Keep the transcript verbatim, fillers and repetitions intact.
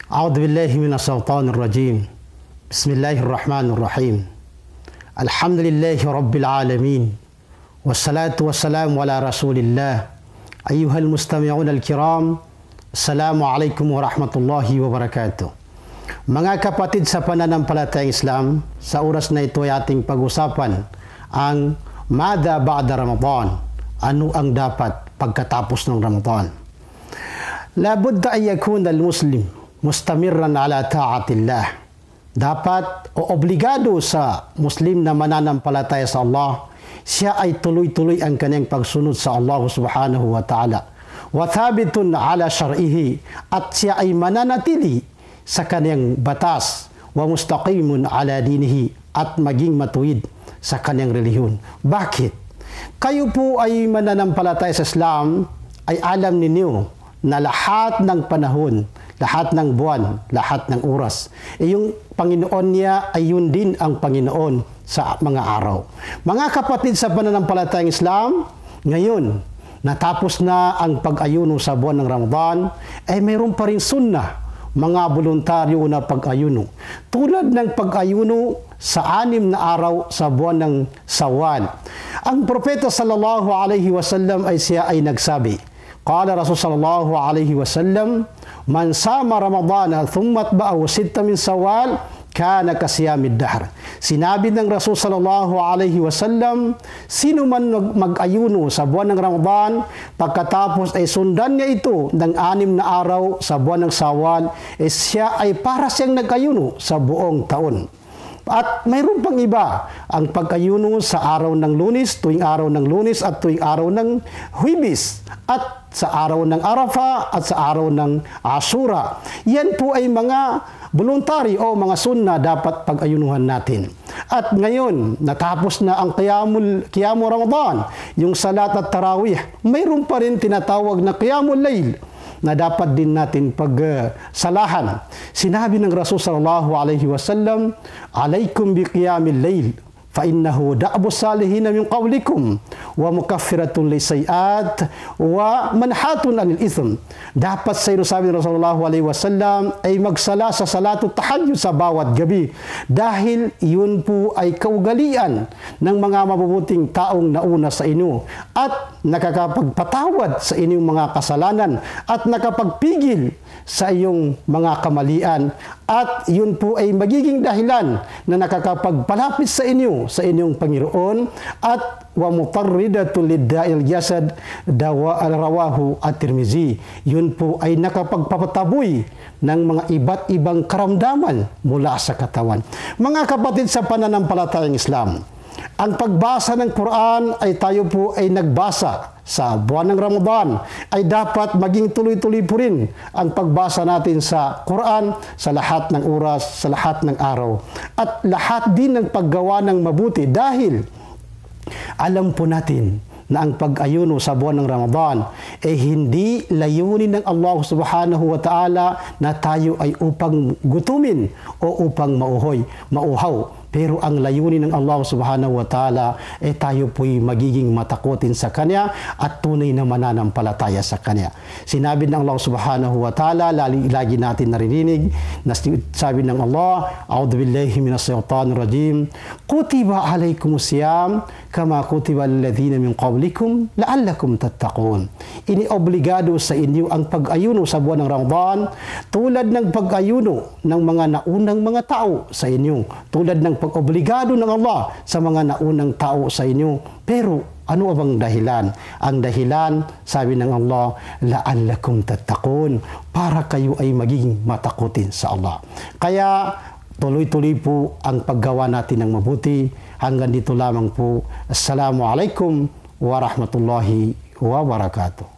أعوذ بالله من الشيطان الرجيم. بسم الله الرحمن الرحيم. الحمد لله رب العالمين والصلاة والسلام على رسول الله. أيها المستمعون الكرام, Assalamu alaikum warahmatullahi wabarakatuh. Mga kapatid sa pananampalatayang Islam, sa oras na ito ay ating pag-usapan ang Mada Ba'da Ramadan. Ano ang dapat pagkatapos ng Ramadan? Labudda ay yakuna al-Muslim mustamirran ala ta'atillah. Dapat o obligado sa Muslim na mananampalataya sa Allah, siya ay tuloy-tuloy ang kanyang pagsunod sa Allah subhanahu wa ta'ala. Wa thabitun ala syar'ihi, at siya ay mananatili sa kanyang batas. Wa mustaqimun ala dinihi, at maging matuwid sa kanyang relihiyon. Bakit? Kayo po ay mananampalataya sa Islam, ay alam ninyo na lahat ng panahon, lahat ng buwan, lahat ng oras, eh yung Panginoon niya ay yun din ang Panginoon sa mga araw. Mga kapatid sa pananampalatayang Islam, ngayon, natapos na ang pag-ayuno sa buwan ng Ramadan, ay mayroon pa rin sunnah, mga voluntaryo na pag-ayuno. Tulad ng pag-ayuno sa anim na araw sa buwan ng Sawal. Ang Propeta sallallahu alaihi wasallam ay siya ay nagsabi, Qala Rasul sallallahu alaihi wasallam, Man sama Ramadana thumma atba'ahu sitta min Sawal, kana kasiyamid dahr. Sinabi ng Rasul sallallahu alaihi wasallam, sino man mag-ayuno sa buwan ng Ramadan, pagkatapos ay sundan niya ito ng anim na araw sa buwan ng Sawal, eh siya ay para siyang nag-ayuno sa buong taon. At mayroon pang iba, ang pag-ayuno sa araw ng Lunes, tuwing araw ng Lunes at tuwing araw ng Huwebes, at sa araw ng Arafah at sa araw ng Ashura. Yan po ay mga voluntary o mga sunna dapat pag-ayunuhan natin. At ngayon, natapos na ang Qiyamul, Qiyamul Ramadan, yung Salat at Tarawih, mayroon pa rin tinatawag na Qiyamul Layl na dapat din natin pagsalahan. Sinabi ng Rasul sallallahu alaihi wasallam, Alaykum bi Qiyamil Layl, fa innahu da'bu salihin min qawlikum wa mukaffiratun lisayiat wa manhatun anil ithm. Dapat sa sabi ng Rasulullah alaihi wasallam ay magsala sa salatu tahajjud sa bawat gabi, dahil yun po ay kaugalian ng mga mabubuting taong nauna sa inyo at nakakapagpatawad sa inyong mga kasalanan at nakapagpigil sa iyong mga kamalian, at yun po ay magiging dahilan na nakakapagpalapit sa inyo sa inyong Panginoon, at wa mutarridatul lidda'il jasad dawa al-rawahu at-Tirmizi. Yun po ay nakapagpapataboy ng mga iba't ibang karamdaman mula sa katawan. Mga kapatid sa pananampalatayang Islam, ang pagbasa ng Quran ay tayo po ay nagbasa sa buwan ng Ramadan, ay dapat maging tuloy-tuloy po rin ang pagbasa natin sa Quran sa lahat ng oras, sa lahat ng araw. At lahat din ng paggawa ng mabuti, dahil alam po natin na ang pag-ayuno sa buwan ng Ramadan ay eh hindi layunin ng Allah subhanahu wa ta'ala na tayo ay upang gutumin o upang mauhoy, mauhaw. Pero ang layunin ng Allah subhanahu wa ta'ala ay eh tayo po'y magiging matakotin sa Kanya at tunay na mananampalataya sa Kanya. Sinabi ng Allah subhanahu wa ta'ala, lagi, lagi natin naririnig, na sabi ng Allah, A'udhu billahi minas shaitanir rajim, Kutiba alaykumus siyam, kama kutiba alladhina min qablikum, la'allakum tattaqun. Iniobligado sa inyo ang pag-ayuno sa buwan ng Ramadan, tulad ng pag-ayuno ng mga naunang mga tao sa inyo, tulad ng pag-obligado ng Allah sa mga naunang tao sa inyo. Pero ano bang dahilan? Ang dahilan, sabi ng Allah, la'allakum tattaqun, para kayo ay magiging matakutin sa Allah. Kaya tuloy-tuloy po ang paggawa natin ng mabuti. Hanggang dito lamang po. Assalamu alaikum warahmatullahi wabarakatuh.